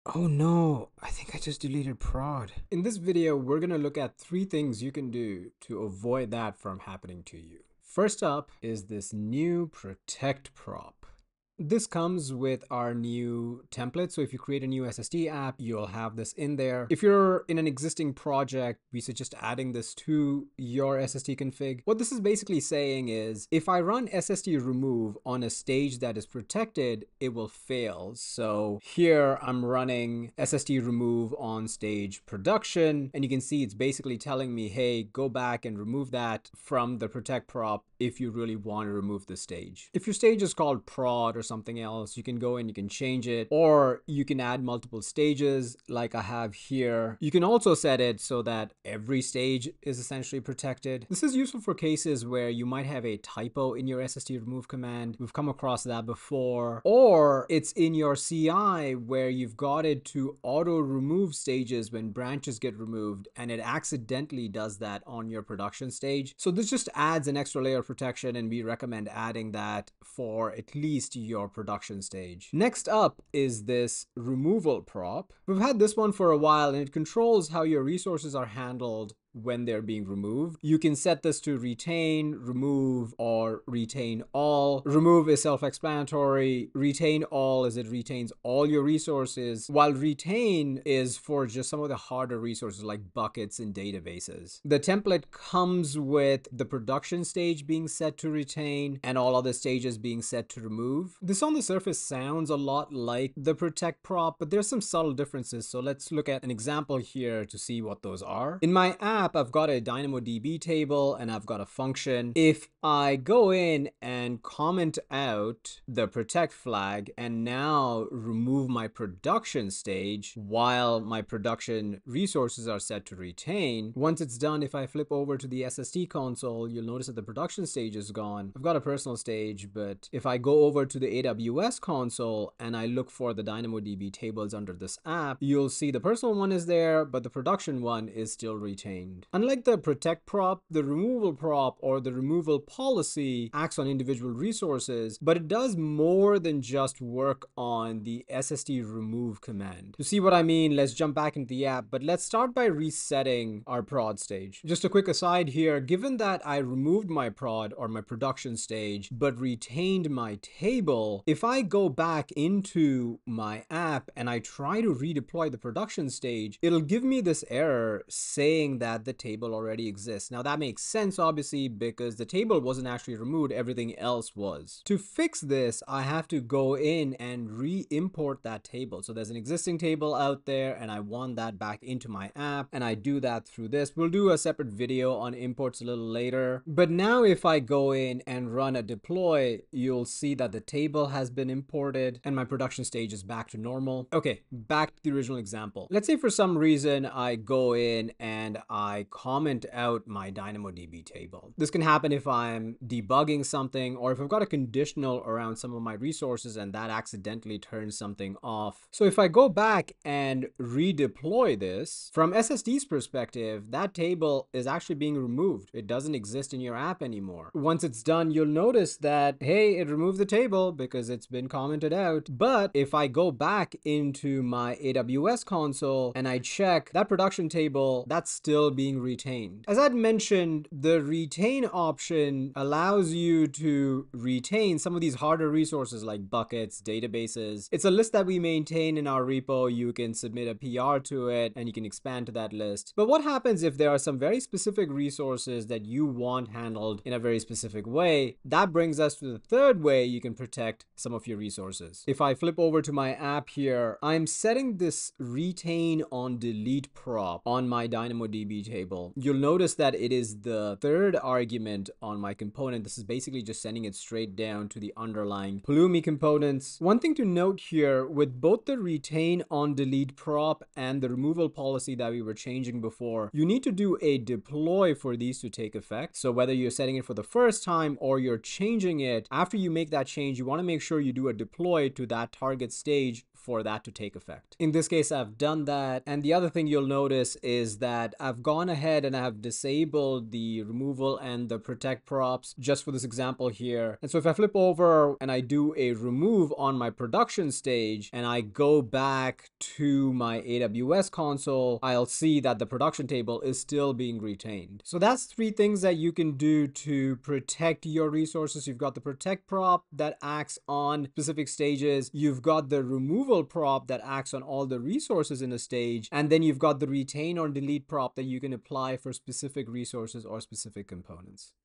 Oh no, I think I just deleted prod. In this video, we're gonna look at 3 things you can do to avoid that from happening to you. First up is this new protect prop. This comes with our new template. So if you create a new SSD app, you'll have this in there. If you're in an existing project, we suggest adding this to your SSD config. What this is basically saying is if I run SSD remove on a stage that is protected, it will fail. So here I'm running SSD remove on stage production, and you can see it's basically telling me, hey, go back and remove that from the protect prop if you really want to remove the stage. If your stage is called prod or something else, you can go in, you can change it, or you can add multiple stages like I have here. You can also set it so that every stage is essentially protected. This is useful for cases where you might have a typo in your SSD remove command. We've come across that before. Or it's in your CI where you've got it to auto remove stages when branches get removed, and it accidentally does that on your production stage. So this just adds an extra layer of protection, and we recommend adding that for at least your production stage. Next up is this removal prop. We've had this one for a while, and it controls how your resources are handled when they're being removed. You can set this to retain, remove, or retain all. Remove is self-explanatory. Retain all is it retains all your resources, while retain is for just some of the harder resources like buckets and databases. The template comes with the production stage being set to retain and all other stages being set to remove. This on the surface sounds a lot like the protect prop, but there's some subtle differences. So let's look at an example here to see what those are. In my app, I've got a DynamoDB table and I've got a function. If I go in and comment out the protect flag and now remove my production stage while my production resources are set to retain, once it's done, if I flip over to the SSD console, you'll notice that the production stage is gone. I've got a personal stage, but if I go over to the AWS console and I look for the DynamoDB tables under this app, you'll see the personal one is there, but the production one is still retained. Unlike the protect prop, the removal prop or the removal policy acts on individual resources, but it does more than just work on the SSD remove command. To see what I mean, let's jump back into the app, but let's start by resetting our prod stage. Just a quick aside here, given that I removed my prod or my production stage, but retained my table, if I go back into my app and I try to redeploy the production stage, it'll give me this error saying that the table already exists. Now that makes sense, obviously, because the table wasn't actually removed, everything else was. To fix this, I have to go in and re-import that table. So there's an existing table out there and I want that back into my app, and I do that through this. We'll do a separate video on imports a little later. But now if I go in and run a deploy, you'll see that the table has been imported and my production stage is back to normal. Okay, back to the original example. Let's say for some reason I go in and I comment out my DynamoDB table. This can happen if I'm debugging something or if I've got a conditional around some of my resources and that accidentally turns something off. So if I go back and redeploy this, from SSD's perspective, that table is actually being removed. It doesn't exist in your app anymore. Once it's done, you'll notice that, hey, it removed the table because it's been commented out. But if I go back into my AWS console and I check that production table, that's still being retained. As I'd mentioned, the retain option allows you to retain some of these harder resources like buckets, databases. It's a list that we maintain in our repo. You can submit a PR to it and you can expand to that list. But what happens if there are some very specific resources that you want handled in a very specific way? That brings us to the third way you can protect some of your resources. If I flip over to my app here, I'm setting this retainOnDelete prop on my DynamoDB table. You'll notice that it is the third argument on my component. This is basically just sending it straight down to the underlying Pulumi components. One thing to note here, with both the retainOnDelete prop and the removal policy that we were changing before, you need to do a deploy for these to take effect. So whether you're setting it for the first time or you're changing it, after you make that change, you want to make sure you do a deploy to that target stage for that to take effect. In this case, I've done that. And the other thing you'll notice is that I've gone ahead and I have disabled the removal and the protect props just for this example here. And so if I flip over and I do a remove on my production stage and I go back to my AWS console, I'll see that the production table is still being retained. So that's three things that you can do to protect your resources. You've got the protect prop that acts on specific stages. You've got the removal prop that acts on all the resources in a stage. And then you've got the retain or delete prop that you can apply for specific resources or specific components.